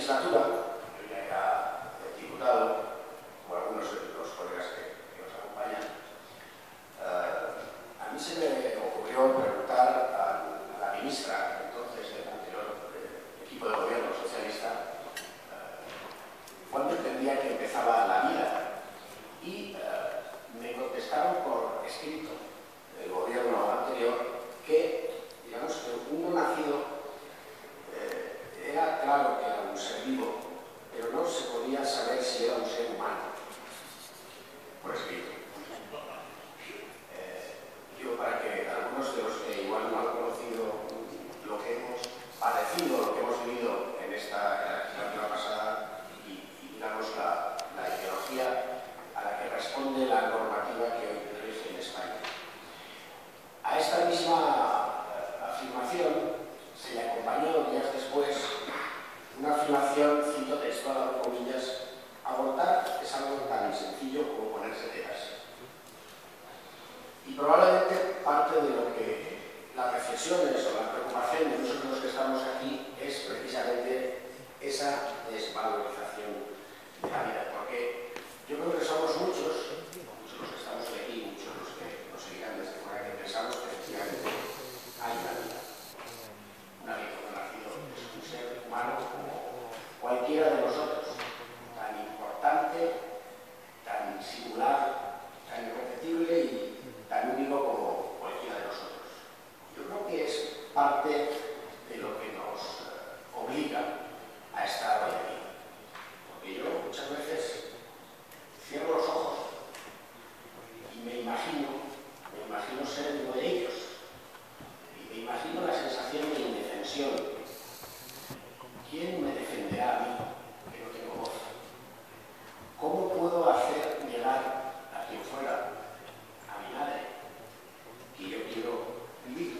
legislatura, yo ya era diputado, como algunos de los colegas que nos acompañan, a mí se me ocurrió preguntar a la ministra, entonces del anterior equipo de gobierno socialista, cuándo entendía que empezaba la vida. Y me contestaron por escrito del gobierno anterior que, digamos, que uno nacido era claro que era un ser vivo, pero no se podía saber si era un ser humano, por escrito. Yo, para que algunos de los que igual no han conocido lo que hemos padecido, lo que hemos vivido en esta legislatura pasada y digamos la ideología a la que responde la normativa que hoy rige en España. A esta misma afirmación se le acompañó días después una afirmación, cito textual, abro comillas: abortar es algo tan sencillo como ponerse tetas. Y probablemente parte de lo que las reflexiones o la preocupación de muchos de los que estamos aquí es precisamente esa desvalorización de la vida, porque yo creo que somos muchos los que estamos aquí, muchos los que nos seguirán desde fuera, que pensamos que efectivamente hay una vida. Una vida, un nacido es un ser humano como cualquiera de nosotros, tan importante, tan singular, tan irrepetible y tan único como cualquiera de nosotros. Yo creo que es parte de lo que nos obliga a estar hoy aquí. Porque yo muchas veces cierro los ojos y me imagino ser uno de ellos. Y me imagino la sensación de indefensión. ¿Quién me defenderá a mí, que no tengo voz? ¿Cómo puedo hacer llegar a quien fuera, a mi madre, que yo quiero vivir?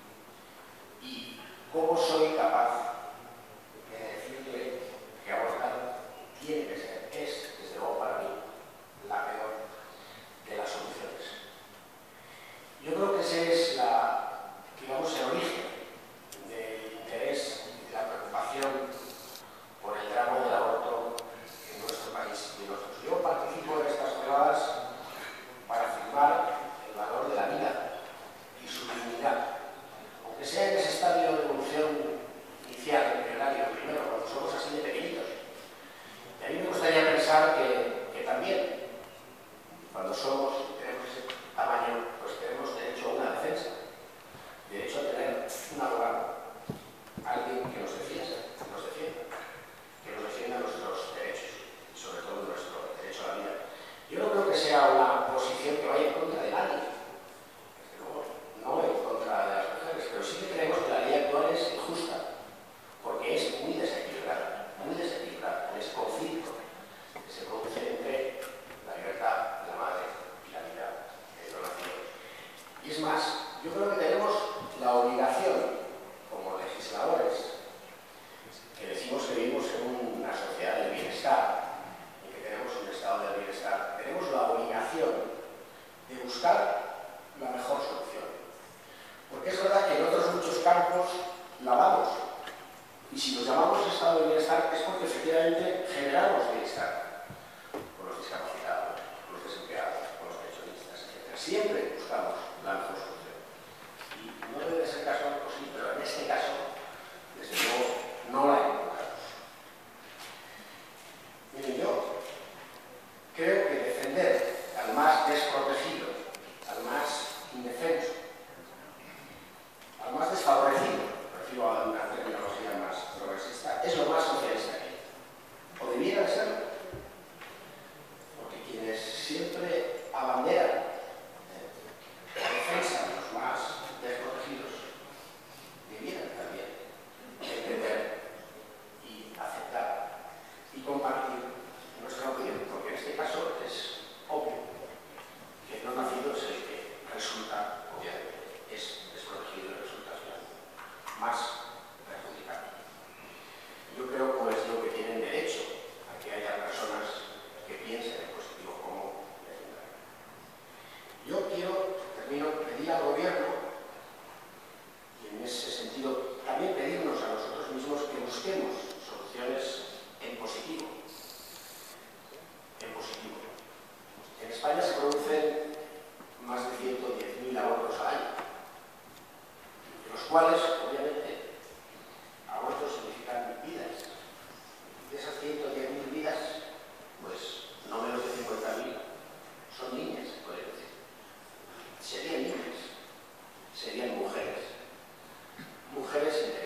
¿Y cómo soy capaz de decirle que abortar tiene que ser, es, desde luego para mí, la peor de las soluciones? Yo creo que ese es digamos, el origen del interés y de la preocupación por el drama del aborto en nuestro país y en otros. Yo participo en estas jornadas para afirmar el valor de la vida y su dignidad, aunque sea en ese estadio de evolución inicial, embrionario, primero, cuando somos así de pequeñitos. Y a mí me gustaría pensar que también, cuando somos, tenemos ese tamaño, pues tenemos derecho a una defensa, derecho a tener un abogado, alguien que nos defienda, que nos defienda nuestros derechos y sobre todo nuestro derecho a la vida. Yo no creo que sea una posición que vaya en contra de nadie, desde luego, no en contra de las mujeres, pero sí que creemos que la ley actual es injusta, porque es muy desequilibrada en ese conflicto que se produce entre la libertad de la madre y la vida de lo nacido. Y es más, yo creo que tenemos la obligación, como legisladores, que decimos que vivimos en una sociedad del bienestar y que tenemos un estado del bienestar, tenemos la obligación de buscar la mejor solución. Porque es verdad que en otros muchos campos la vamos. Y si nos llamamos estado de bienestar es porque efectivamente generamos bienestar con los discapacitados, con los desempleados, con los pensionistas, etc. Siempre buscamos la mejor solución. Y no debe de ser casual, pues sí, pero en este caso, desde luego, no la encontramos. Miren, yo creo que defender al más desprotegido, al más indefenso, al más desfavorecido, prefiero a una terminología más progresista, es lo más socialista que hay. O debiera serlo. Porque quienes siempre abanderan la defensa de los más desprotegidos debieran también entender y aceptar y compartir nuestra opinión, porque en este caso es obvio que el no nacido es el que resulta, obviamente, es desprotegido y resulta más perjudicado. Yo creo que es lo que tienen derecho a que haya personas que piensen en positivo como defender. Yo termino, pedir al gobierno, y en ese sentido también pedirnos a nosotros mismos que busquemos soluciones obviamente, abortos significan vidas. De esas 110.000 vidas, pues no menos de 50.000 son niñas, se puede decir. Serían niñas, serían mujeres. Mujeres